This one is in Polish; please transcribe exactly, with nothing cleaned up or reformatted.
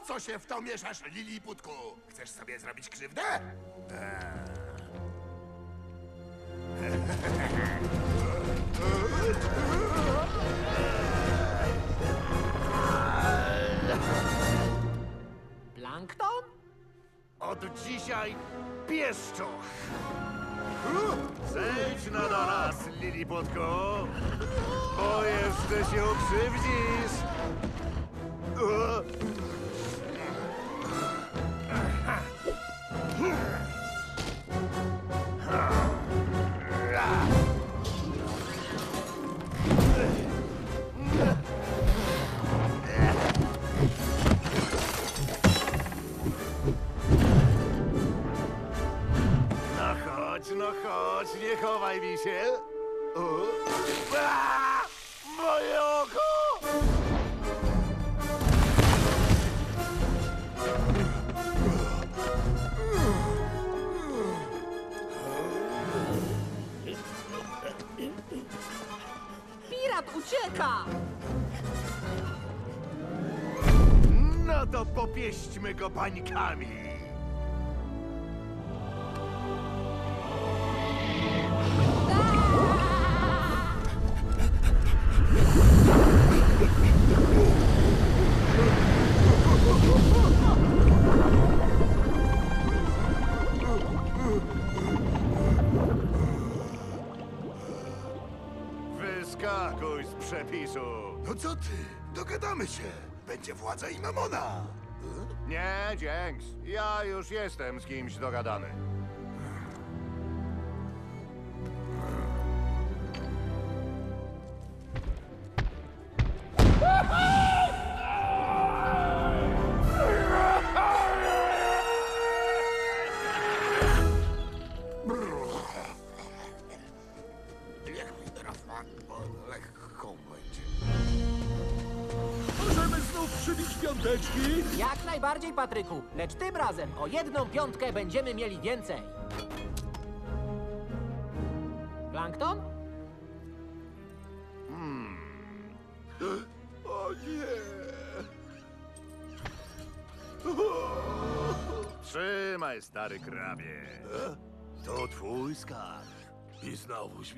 co się w to mieszasz, Liliputku? Chcesz sobie zrobić krzywdę? Plankton? Od dzisiaj pieszczoch! Zejdź no do nas, Liliputku, bo jeszcze się ukrzywdzisz! No chodź, no chodź, nie chowaj mi się! O. A! Moje oko! Pirat ucieka! No to popieśćmy go bańkami! Wyskakuj z przepisu! No co ty? Dogadamy się. Będzie władza i mamona. Nie, dzięks. Ja już jestem z kimś dogadany. Niech mi teraz tak, bo lekko będzie. Możemy znów przybić piąteczki? Jak najbardziej, Patryku, lecz tym razem o jedną piątkę będziemy mieli więcej. Plankton? O nie! Trzymaj, stary krabie. To twój skarb. I znowu